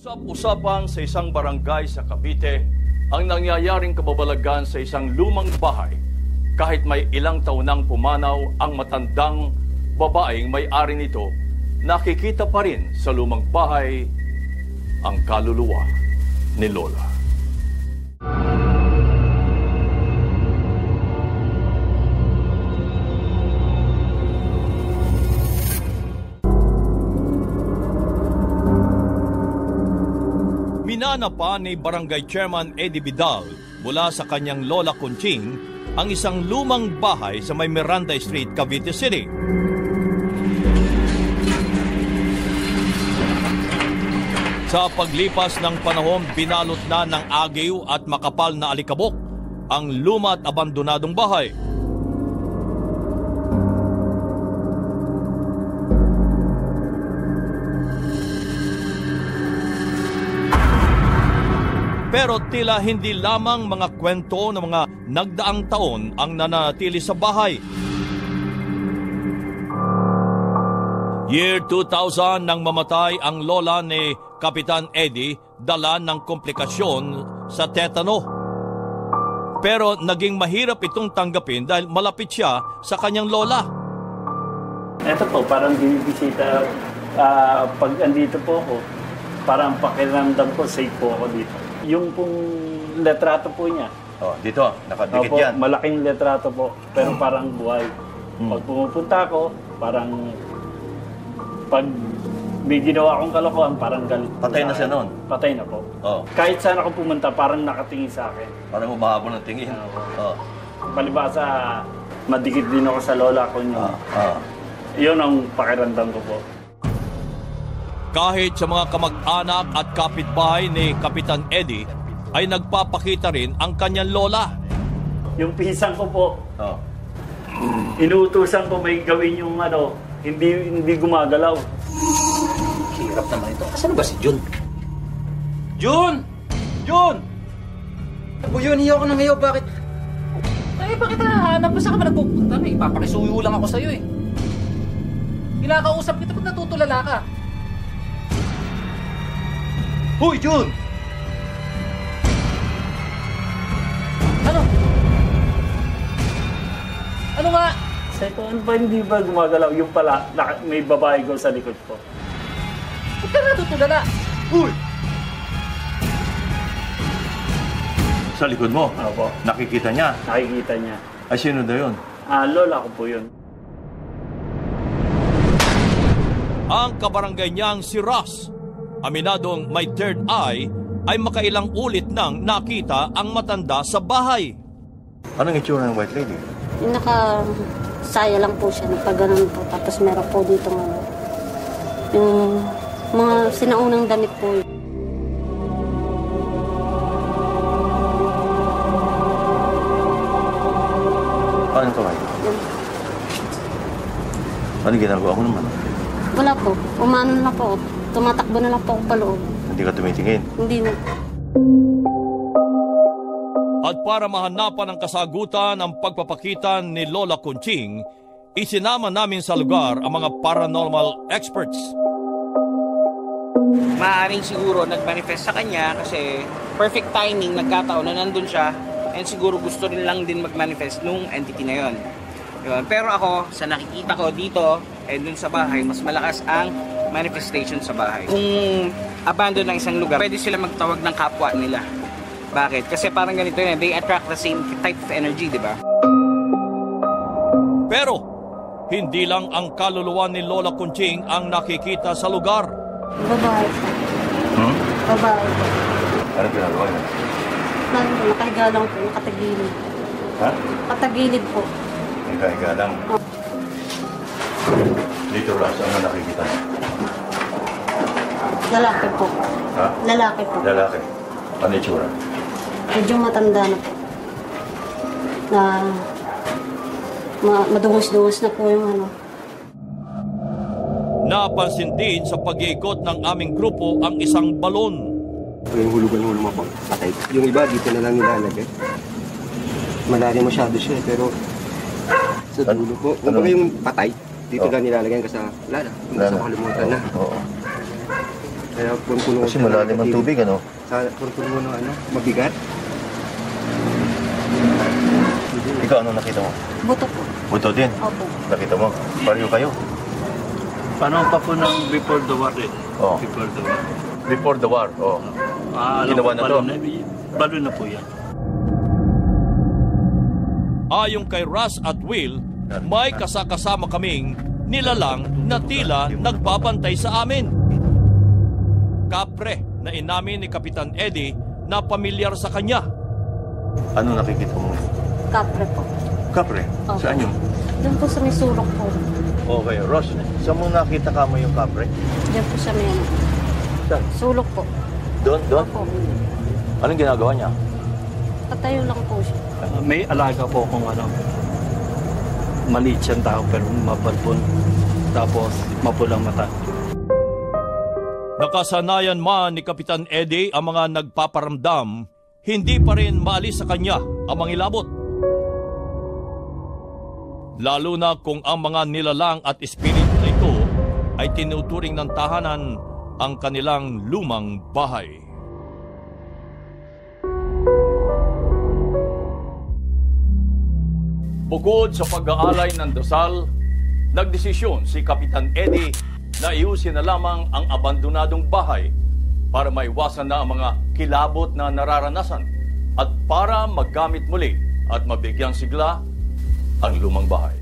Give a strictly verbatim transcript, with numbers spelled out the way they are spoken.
Usap-usapan sa isang barangay sa Cavite ang nangyayaring kababalagan sa isang lumang bahay kahit may ilang taon nang pumanaw ang matandang babaeng may-ari nito, nakikita pa rin sa lumang bahay ang kaluluwa ni Lola. Minana pa ni Barangay Chairman Eddie Vidal mula sa kanyang Lola Conching ang isang lumang bahay sa may Miranda Street, Cavite City. Sa paglipas ng panahon, binalot na ng agiw at makapal na alikabok ang luma at abandonadong bahay. Pero tila hindi lamang mga kwento ng mga nagdaang taon ang nananatili sa bahay. Year two thousand nang mamatay ang lola ni Kapitan Eddie dala ng komplikasyon sa tetano. Pero naging mahirap itong tanggapin dahil malapit siya sa kanyang lola. Ito po, parang binibisita. Uh, pag andito po ako, parang pakiramdam ko, safe po ako dito. Yung pong letrato po niya. Oh, dito, nakadikit Opo, yan. Malaking letrato po, pero parang buhay. Hmm. Pag pumupunta ako, parang pag may ginawa akong kalokohan, parang galit. Patay na siya noon? Patay na po. Oh. Kahit saan ako pumunta, parang nakatingin sa akin. Parang umahabol ng tingin. Oh. Palibasa, madikit din ako sa lola ko niyo. Ah. Ah. Yun ang pakiramdam ko po. Kahit sa mga kamag-anak at kapitbahay ni Kapitan Eddie, ay nagpapakita rin ang kanyang lola. Yung pisang ko po, oh. inuutusan ko may gawin yung ano, hindi hindi gumagalaw. Hirap naman ito. Asan ba si Jun? Jun! Jun! O yun, hiyaw ko ng hiyaw. Bakit? Ay, bakit nahanap? Saan ka ba nagpupunta? May papakisuyo lang ako sa'yo eh. Kinakausap kita pag natutulala ka. Hoy, Jun! Ano? Ano nga? Sabi ko, ano ba hindi ba gumagalaw? Yung pala, may babae ko sa likod ko. Huwag ka natutulala. Uy! Sa likod mo? Opo. Nakikita niya? Nakikita niya. Ay, sino na yun? Ah, lola ko po yun. Ang kabarangay niyang si Ross, aminadong may third eye, ay makailang ulit nang nakita ang matanda sa bahay. Anong itsura ng white lady? Yung naka-saya lang po siya, nagpaganon po. Tapos meron po dito ano, yung mga sinaunang damit po. Ano ito kayo? Ano ginagawa ko naman? Wala po. Umano na po. Tumatakbo na lang po ako paloob. Hindi ka tumitingin? Hindi na. At para mahanapan ang kasagutan ang pagpapakita ni Lola Conching, isinama namin sa lugar ang mga paranormal experts. Maaaring siguro nag-manifest sa kanya kasi perfect timing, nagkataon na nandun siya, and siguro gusto rin lang din mag-manifest nung entity na yon. Yun. Pero ako, sa nakikita ko dito, eh dun sa bahay, mas malakas ang manifestation sa bahay. Kung abandon ng isang lugar, pwede sila magtawag ng kapwa nila. Bakit? Kasi parang ganito yun, they attract the same type of energy, di ba? Pero, hindi lang ang kaluluwa ni Lola Conching ang nakikita sa lugar. Babae po. Hmm? Babae po. Ano ginagawa niya? Nandun, nakahiga lang po, nakatagilid. Ha? Nakatagilid po. Nakahiga lang. Oh. Dito, Ross, ano nakikita niya? Lalaki po. Ha? Lalaki po. Lalaki. Ano itsura? Medyo matanda na po. Na ma madungos-dungos na po yung ano. Napansin din sa pag-iikot ng aming grupo ang isang balon. Yung hulugan mo lumapang patay. Yung iba dito na lang nilalagay. Malalim masyado siya pero sa dulo po. Kung ba yung patay, dito oh. lang nilalagay kasi wala na. Nasa kalimutan na. Oo. Kaya punpuno Kasi malalim ang tubig, ano? Sa punpuno ng ano, mabigat. Ikaw, ano nakita mo? Buto po. Buto din. Opo. Nakita mo? Pareho kayo. Paano pa po ng before the war eh? Oo. Before the war. Before the war, oh. Ah, alam Ginawa ko, na balo to? Na, balo na po yan. Ayon kay Ras at Will, may kasakasama kaming nilalang na tila nagbabantay sa amin. Kapre na inamin ni Kapitan Eddie na pamilyar sa kanya. Ano nakikita mo? Kapre po. Kapre? Opo. Saan yun? Doon po sa may sulok po. Okay, Ross, saan mo nakita ka mo yung kapre? Diyan po sa may ano. Saan? Sulok po. Doon, doon? Opo. Anong ginagawa niya? Patayo lang po siya. Uh, may alaga po kung ano. Maliit siyang tao pero mabalbon. Tapos mapulang mata. Nakasanayan man ni Kapitan Eddie ang mga nagpaparamdam, hindi pa rin maalis sa kanya ang mangilabot. Lalo na kung ang mga nilalang at espiritu na ito ay tinuturing ng tahanan ang kanilang lumang bahay. Bukod sa pag-aalay ng dasal, nagdesisyon si Kapitan Eddie na iusin na lamang ang abandonadong bahay para maiwasan na ang mga kilabot na nararanasan at para magamit muli at mabigyang sigla ang lumang bahay.